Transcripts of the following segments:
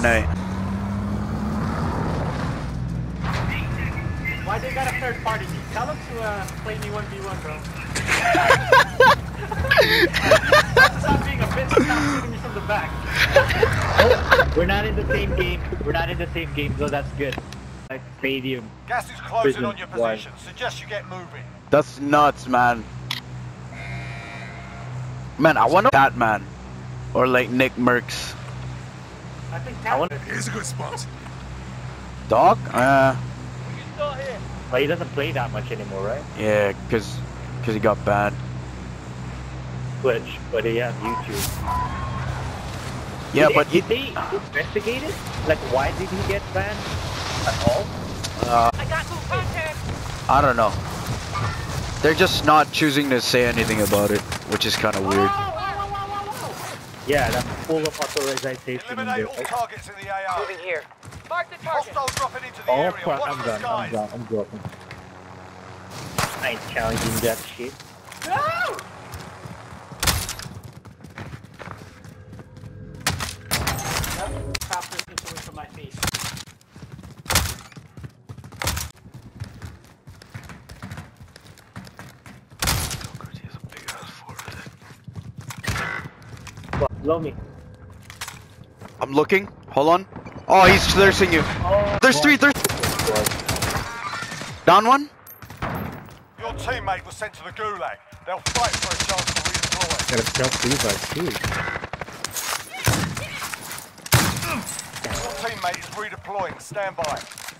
night. Why they got a third party? Tell them to play me 1v1, bro. Stop being a bitch. Stop shooting me from the back. Oh, we're not in the same game. We're not in the same game, so that's good. Like stadium. Gas is closing on your position. Suggest you get moving. That's nuts, man. Man, I want that man. Or like Nick Merckx. I think that Here's a good spot. Dog? But he doesn't play that much anymore, right? Yeah, cause he got banned. Twitch, but he has YouTube. Yeah, but did they investigate it? Like, why did he get banned at all? I got some contact. I don't know. They're just not choosing to say anything about it, which is kind of weird. Yeah, that's full of authorization. Eliminate all targets in the AR. Moving here. Mark the target. Hostiles dropping into the Oh area. crap, Watch I'm the done, skies. I'm dropping. I ain't challenging that shit. No! Copter into it from my face. Blow me. I'm looking. Hold on. Oh, he's thirsting you. Oh, There's three. Down one. Your teammate was sent to the gulag. They'll fight for a chance to redeploy. Gotta self-revive too. Your teammate is redeploying. Stand by.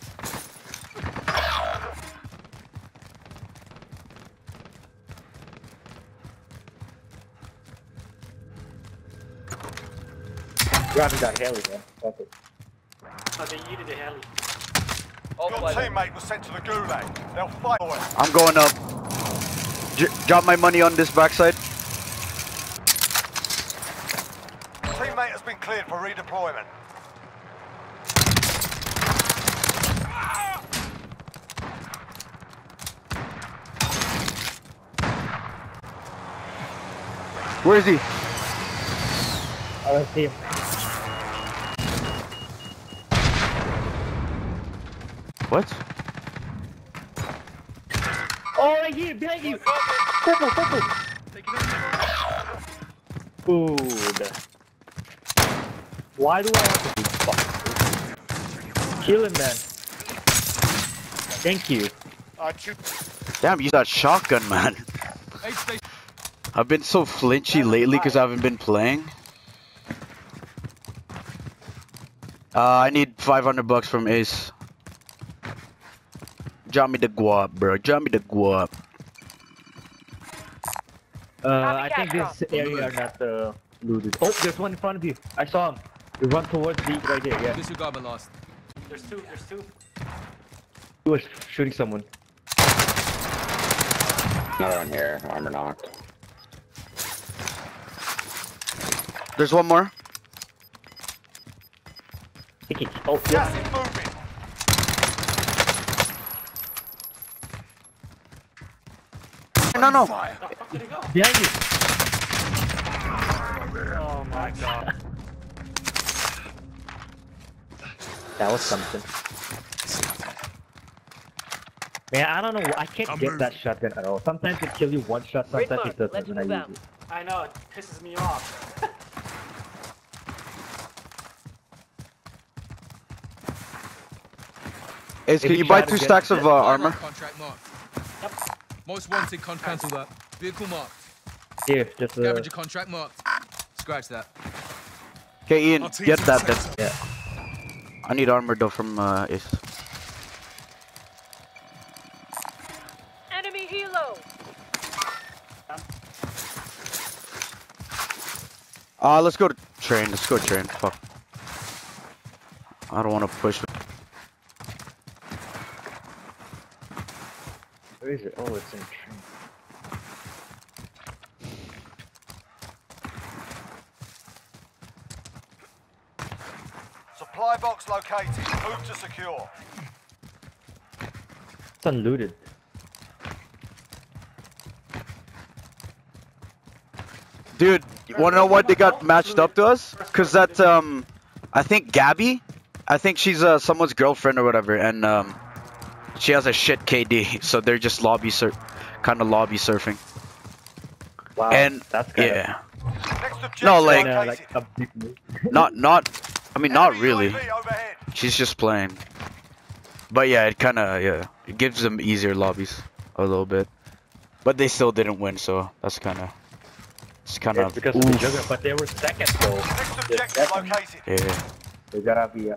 Grabbing that heli, man. Fuck it. Oh, they yeeted the heli. Your teammate was sent to the gulag. They'll fight for it. I'm going up. Drop my money on this backside. Teammate has been cleared for redeployment. Where is he? I don't see him. What? Oh, right here, behind you! Purple, purple! Food. Why do I have to be fucked? Kill him, man. Thank you. Damn, you got shotgun, man. I've been so flinchy lately because I haven't been playing. I need $500 from Ace. Drop me the guap, bro. Drop me the guap. I think this area are not looted. Oh, there's one in front of you. I saw him. You run towards the right there, yeah. Disregard my lost. There's two. He was shooting someone. Another one here, armor knocked. There's one more. Oh, Gas yeah. is moving. No. Where the fuck did he go? Behind you. Oh my god. That was something. Man, I don't know. I can't get that shotgun at all. Sometimes it kills you one shot, sometimes it doesn't when I use it. I know, it pisses me off. Ace, can you buy 2 stacks of armor? Contract marked. Yep. Most wanted, cancel that. Vehicle marked. Here, just Scavenger contract marked. Scratch that. Okay, Ian, get that then. yeah. I need armor though from Ace. Enemy helo. Let's go to train. Let's go train. Fuck. I don't want to push. Where is it? Oh, it's in train. Supply box located. Move to secure. It's unlooted. Dude, you wanna know why they got matched up to us? Cause that I think Gabby. I think she's someone's girlfriend or whatever, and she has a shit KD, so they're just kind of lobby surfing. Wow, And that's kind yeah, Next objective No, like- located. a big move. not. I mean, not Enemy really. UAV overhead. She's just playing. But yeah, it kind of it gives them easier lobbies a little bit. But they still didn't win, so that's kind of. It's kind It's of. because of the jugger, but they were second though. Next objective located. Yeah. They gotta be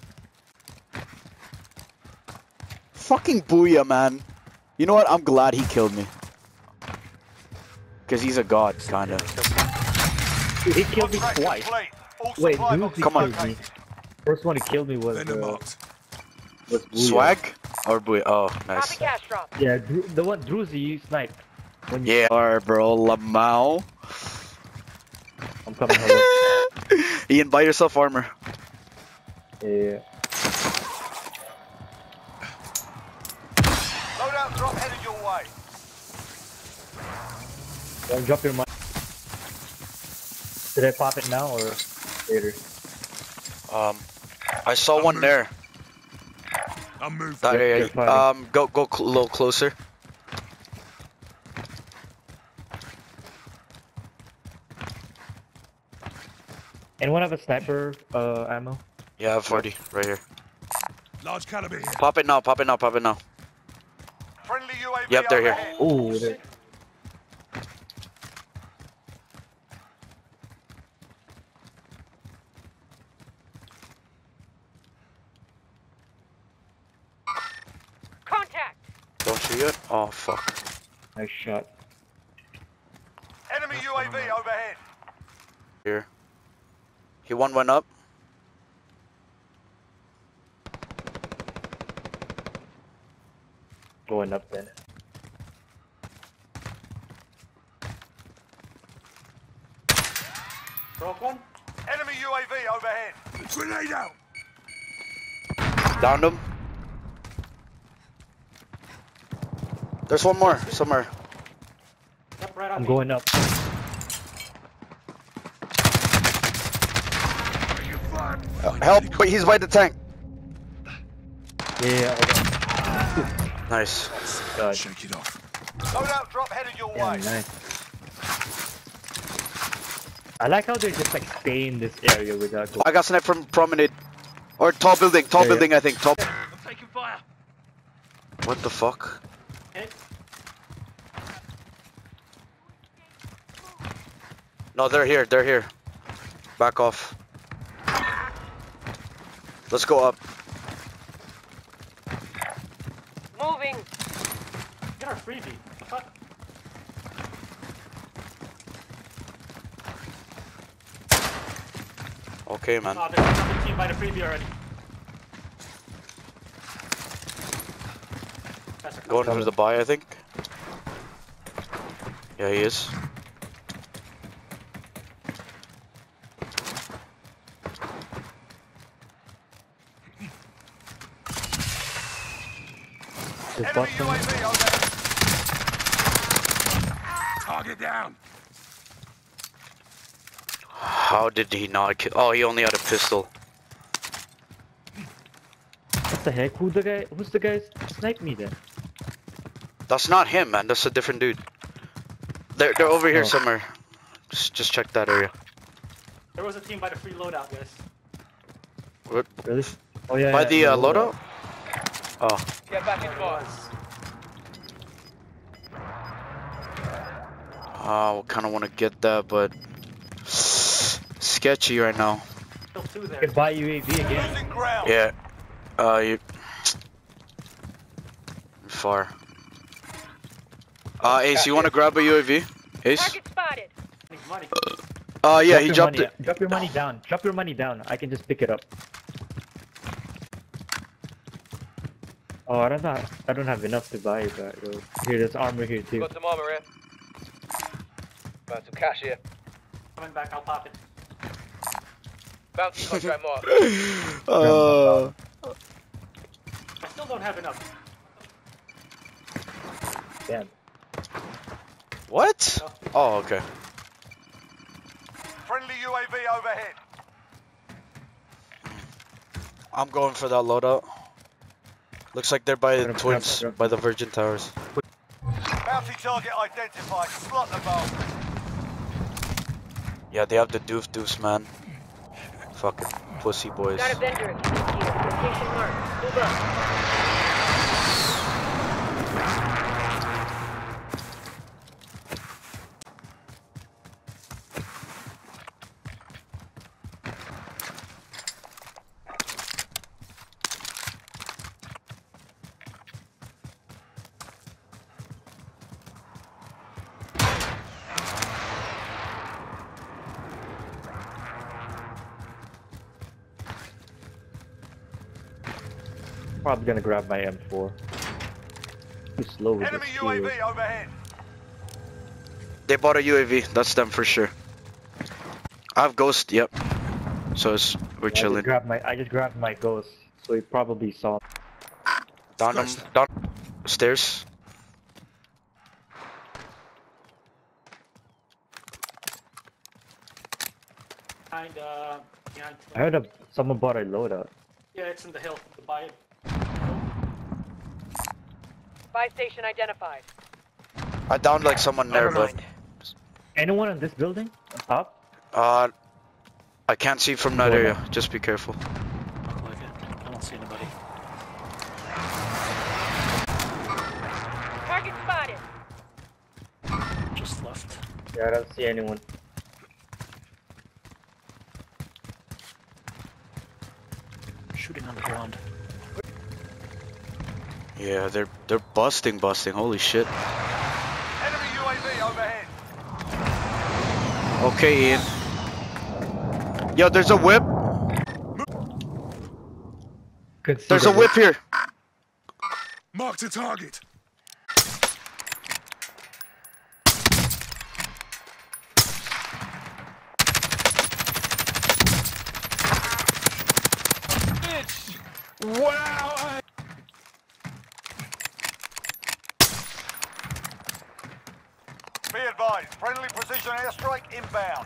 Fucking booyah, man. You know what? I'm glad he killed me. Cause he's a god, kinda. He killed me Contract twice. complete. All Wait, supply Druzy boxes Come on. killed me. located. First one he killed me was Vendor marked. Booyah. Swag or booyah? Oh, nice. cash drop. Yeah, the one Druzy you sniped. When you, Yeah, alright, bro. Lamau. I'm coming. Hello. Ian, buy yourself armor. Yeah. Loadout drop headed your way. Don't drop your money. Should I pop it now or later? I saw one there. I'm moving. That They're area. fighting. Go a little closer. Anyone have a sniper ammo? Yeah, I have 40 right here. Large caliber here. Pop it now. Pop it now. Pop it now. Friendly UAV Yep, they're here. overhead. Oh, there. Contact. Don't shoot yet. Oh fuck. Nice shot. Enemy UAV overhead. Here. He went up. Going up then. Broke one. Enemy UAV overhead. Grenade out. Downed him. There's one more somewhere. Yep, right on I'm me. going up. Help! Wait, he's by the tank. Yeah. Nice. God. Shake it off. Loadout drop headed your Yeah, way. nice. I like how they just like stay in this area without going. I got sniped from promenade. Or tall building. Tall Yeah, yeah. building, I think. Top. I'm taking fire. What the fuck? Okay. No, they're here. They're here. Back off. Let's go up. Moving. Get our freebie. Fuck. Okay, man. Oh, there's another team by the freebie already. That's a Going for the buy, I think. Yeah, he is. Just Enemy bot them. UAV overhead. Target down. How did he not kill? Oh, he only had a pistol. What the heck? Who's the guy sniped me then? That's not him, man. That's a different dude. They're over here Oh. somewhere. Just check that area. There was a team by the free loadout, guys. What? Really? Oh yeah. By yeah, the yeah, loadout? Oh. Get back in bars. I kind of want to get that, but sketchy right now. Still two You there. can buy UAV again. Losing ground. Yeah. You far. Ace, you want to grab a UAV? Ace? Target spotted. Needs money. Yeah, Drop he your dropped money. it. Drop your money down. Drop your money down. I can just pick it up. Oh, I don't have enough to buy that. Though. Here, there's armor here too. Got some armor here. Got some cash here. Coming back, I'll pop it. Bounty contract mark. I still don't have enough. Damn. What? Oh, okay. Friendly UAV overhead. I'm going for that loadout. Looks like they're by the Grab, twins, grab. by the Virgin Towers. Bounty target identified. Slot the bomb. Yeah, they have the doof, man. Fucking pussy boys. Got a vendor if you need gear. Location marked. Move up. Probably gonna grab my M4. Too slow with Enemy this UAV shield. overhead. They bought a UAV. That's them for sure. I have Ghost. Yep. So we're chilling. I just grabbed my ghost, so he probably saw. Down them. Down stairs. Behind, behind. I heard someone bought a loadout. Yeah, it's in the hill. The buy. Buy station identified. I downed like someone there, but Anyone in this building? On top? I can't see from that area. Just be careful. Look like it. I don't see anybody. Target spotted. Just left. Yeah, I don't see anyone. Shooting on the ground. Yeah, they're busting. Holy shit. Enemy UAV overhead. Okay, Ian. Yo, there's a whip. There's a whip here. Mark the target. Wow! Be advised. Friendly precision airstrike inbound.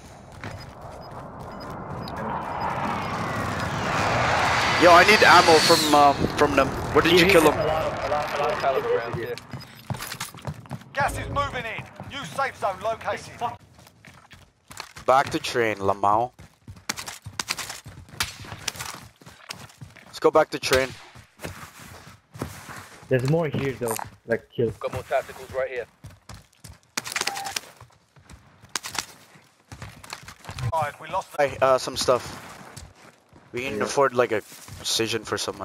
Yo, I need ammo from them. Where did you kill them? Caliber rounds here. Gas is moving in. New safe zone located. Back to train, Lamau. Let's go back to train. There's more here though, like kill. Got more tacticals right here. Alright, we lost the... Hey, some stuff. We can afford like a precision for someone.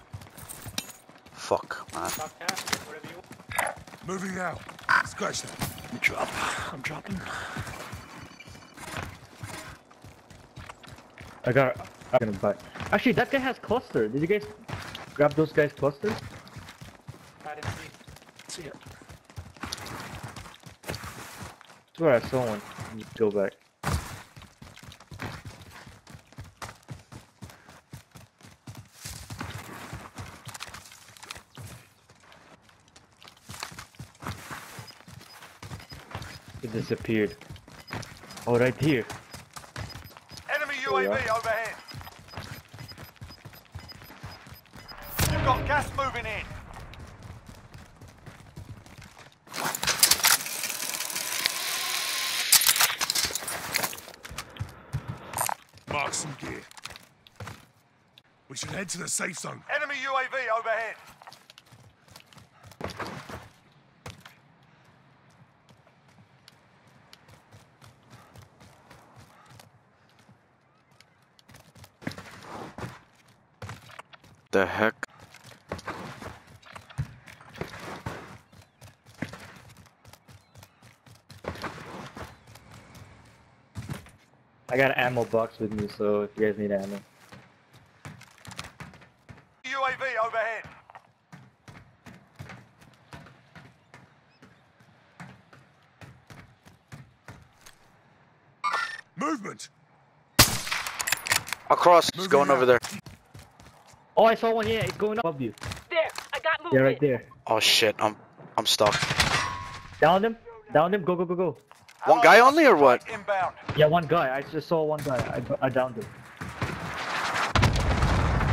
Fuck, man. Stop casting, whatever you want. Moving out. Scratch that. I'm dropping. I'm gonna buy. Actually, that guy has cluster. Did you guys grab those guys' clusters? I didn't see it. I swear I saw one. Let me go back. It disappeared. Oh, right here. Enemy UAV overhead. You've got gas moving in. Mark some gear. We should head to the safe zone. Enemy UAV overhead. The heck? I got an ammo box with me, so if you guys need ammo. UAV overhead. Movement. Across, it's Moving going out. over there. Oh, I saw one. Yeah, it's going up above you. There, I got Yeah, movement. right there. Oh shit, I'm stuck. Down them. Down them. Go, go, go, go. One guy only or what? Inbound. Yeah, one guy. I just saw one guy. I downed him.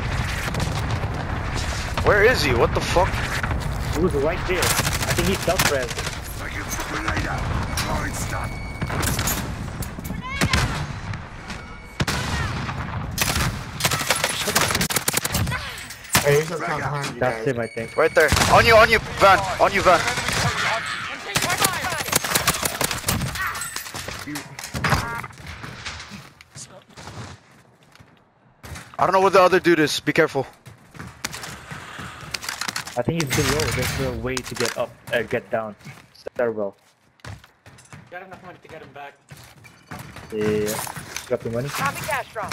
Where is he? What the fuck? He was right there. I think he's self-res. Take a grenade out. Throwing stun. Hey, he's up top behind you That's guys. him, I think. Right there. On you, Van. On you, Van. I don't know what the other dude is. Be careful. I think he's below. There's no way to get up, get down. Stairwell. Got enough money to get him back. Yeah. Got the money? Copy cash drop.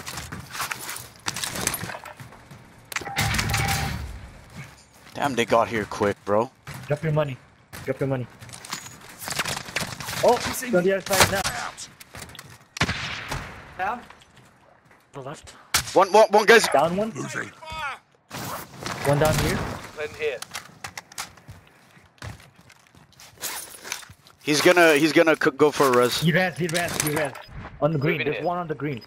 Damn, they got here quick, bro. Drop your money. Drop your money. Oh, he's on the other side now. Down. The left. One guy's. Down one. Moving. One down here. Then here. He's gonna go for a res. He res. On the green. Moving There's here. one on the green.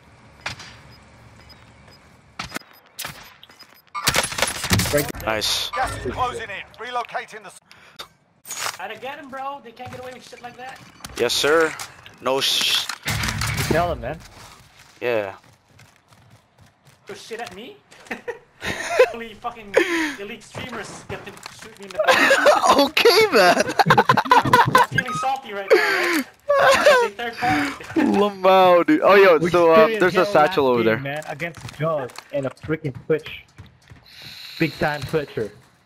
Nice. Gas is closing in. Relocating the... Gotta get him, bro. They can't get away with shit like that. Yes, sir. No You tell him, man. Yeah. Throw shit at me? Only fucking elite streamers get to shoot me in the back. Okay, man. I'm feeling salty right now, right? They third party. Lamau, dude. Oh, yo. We So experienced there's a hell satchel last over game, there. man, against Jaws and a freaking Twitch. Big time Twitcher.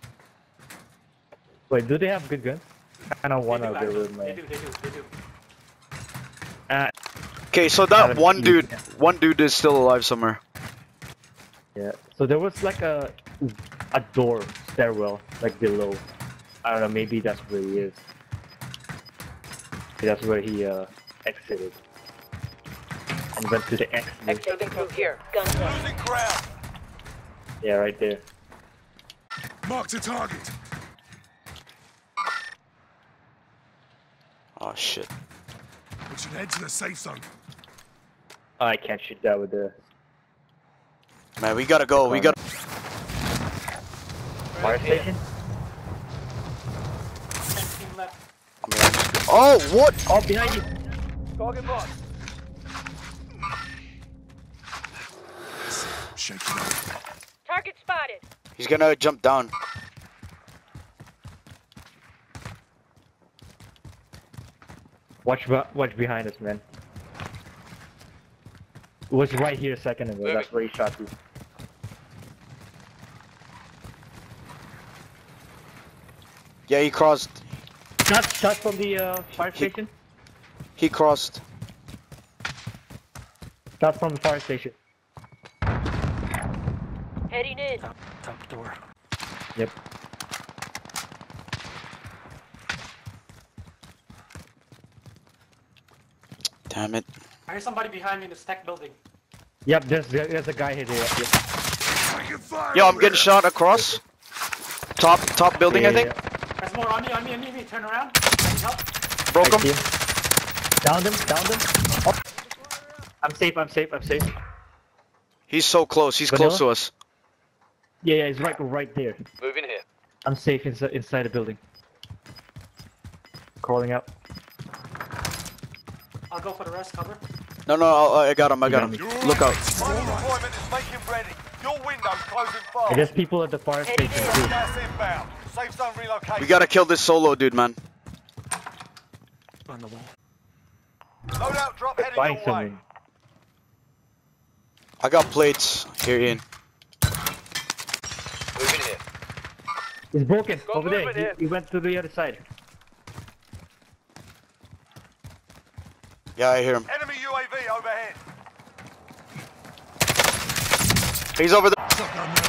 Wait, do they have good guns? I don't want to They go do, with they my. do, they do. Okay, so that one dude is still alive somewhere. Yeah. So there was like a door stairwell like below. I don't know. Maybe that's where he is. That's where he exited and went to the exit. Exiting from here. Guns up. Losing ground. Yeah, right there. Marked a target. Oh shit. We should head to the safe zone. I can't shoot that with the Man, we gotta go. We gotta. fire station. 10 team left. Oh, what? Oh, behind you. Target marked. Shake it up. Target spotted. He's gonna jump down. Watch behind us, man. It was right here a second ago. That's where he shot you. Yeah, he crossed. Shot from the fire station. He crossed. Shot from the fire station. Heading in. Top door. Yep. Damn it. I hear somebody behind me in the stack building. Yep. There's a guy here. Yep. Taking fire. Yo, I'm over getting here. shot across. Top building, Yeah, I think. yeah. There's more on me. Turn around. I need help. Broke I him. see him. Downed him. Up. I'm safe. He's so close. He's Vanilla? close to us. Yeah, he's right there. Moving here. I'm safe inside the building. Crawling out. I'll go for the rest cover. No, I got him. got You're Look out. Final deployment is making ready. Your window's closing fast. And there's people at the fire station too. Gas inbound. Safe zone relocation. We gotta kill this solo dude, man. On the wall. Loadout drop heading Find your way. someone. I got plates. Here, Ian. Moving here. He's broken Got over there. movement here. He went to the other side. Yeah, I hear him. Enemy UAV overhead. He's over there. Shotgun round.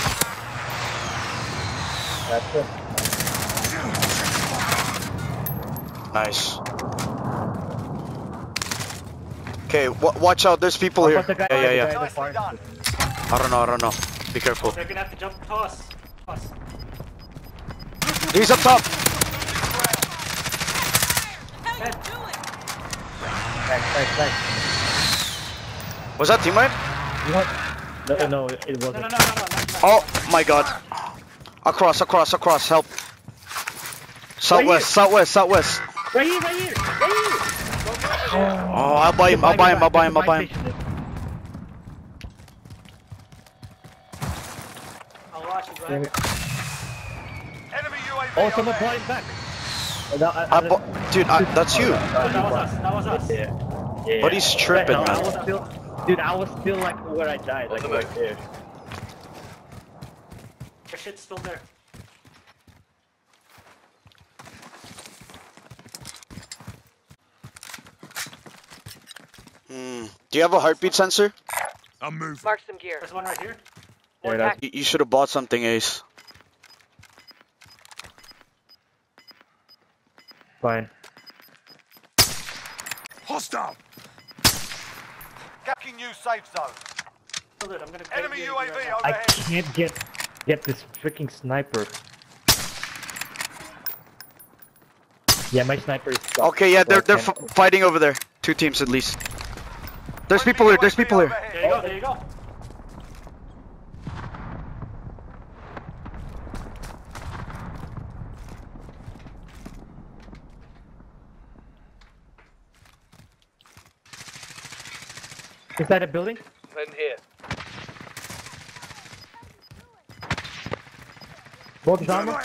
That's it. Nice. Okay, watch out. There's people How here. about the guy- Yeah. the guy at the Nicely fire done. station? I don't know. Be careful. They're gonna have to jump to us. He's up top. Nice. Was that teammate? No, it wasn't. No. Oh my god. Across, help. Southwest. Right here. Oh, I'll buy him. I'll watch you, Damn Brian. it. Enemy UAV Oh, someone overhead. brought him back. Dude, that's you. That was us. Yeah. But he's tripping, I man. was still like where I died, like right there. Your shit's still there. Do you have a heartbeat sensor? I'm moving. Mark some gear. There's one right here. Yeah, that's You should have bought something, Ace. fine. Hostile. Capturing new safe zone. Hold it, I'm gonna Enemy get UAV right now. I overhead. can't get this freaking sniper. Yeah, my sniper is stuck, Okay, yeah, so I they're can't- fighting over there. 2 teams at least. There's people here. There you go. Inside a building? Then here. Both armor.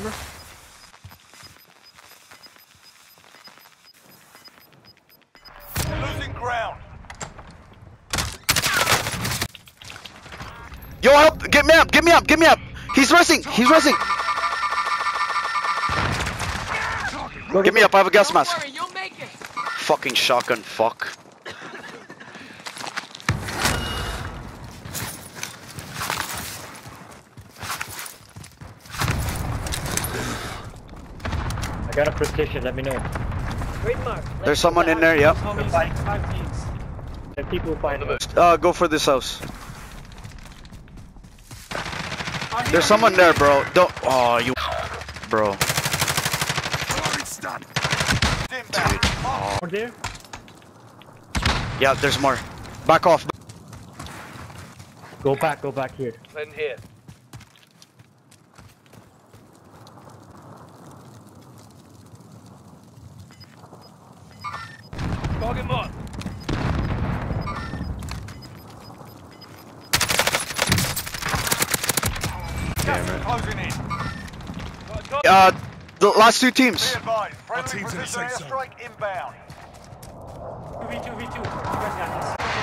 Losing ground. Yo, help! Get me up! He's rushing! Go, Get me up, I have a gas mask. Worry, you'll make it. Fucking shotgun, fuck. I got a precision, let me know. Great mark. There's someone in there, yep. Homies, 5 teams. The people find them. Go for this house. On here, There's someone there, bro. Don't. Oh, you. Bro. It's done. Inbound. Over there? Yeah, there's more. Back off. Go back here. Then here. Target mark. Closing in. The last 2 teams. Be advised. Friendly team's in the precision safe zone. airstrike inbound. 2v2. You guys got this.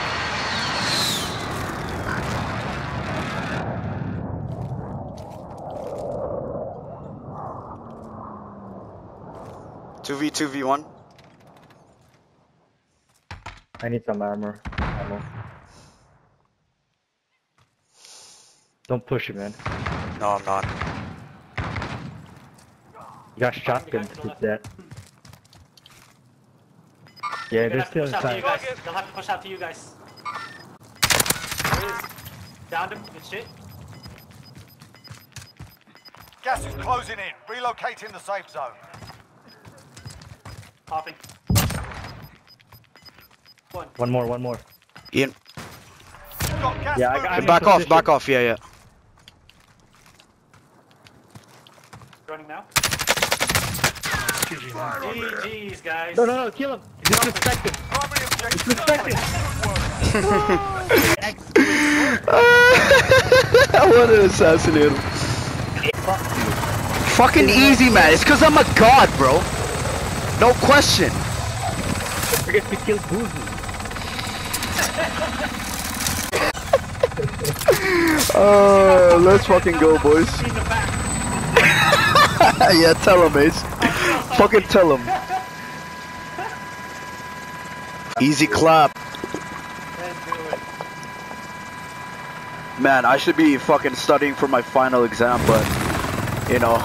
2v1. I need some ammo. Don't push it, man. No, I'm not. You got shotgun with that. Yeah, they're still inside. They'll have to push out to you guys. There he is. Downed him. Good shit. Gas is closing in. Relocating the safe zone. Popping. One more. Ian, You've got gas Yeah, I moving. got- I'm in back position. off. Yeah. Running now. Fire on there. GG's, guys. No, kill him. Disrespect him. Primary objective. Disrespect him. I want to assassinate him. Fucking easy, man. It's because I'm a god, bro. No question. Don't forget to kill Boozy. Let's fucking go, boys. In the back. Yeah, tell him, Ace. Fucking tell him. Easy clap. Let's do it. Man, I should be fucking studying for my final exam, but you know,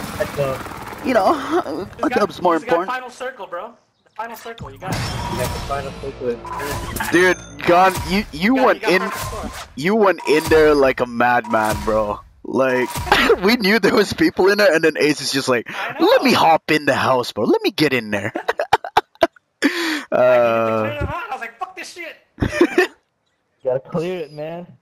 a dub's more important. Final circle, bro. The final circle. You got it. Dude, God, you You went got in, perfect score. you went in there like a madman, bro. Like, we knew there was people in there, and then Ace is just like, I know. let me hop in the house, bro. Let me get in there. I was like, fuck this shit. Gotta clear it, man.